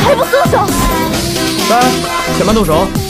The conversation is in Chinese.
还不松手！ 3，前慢动手。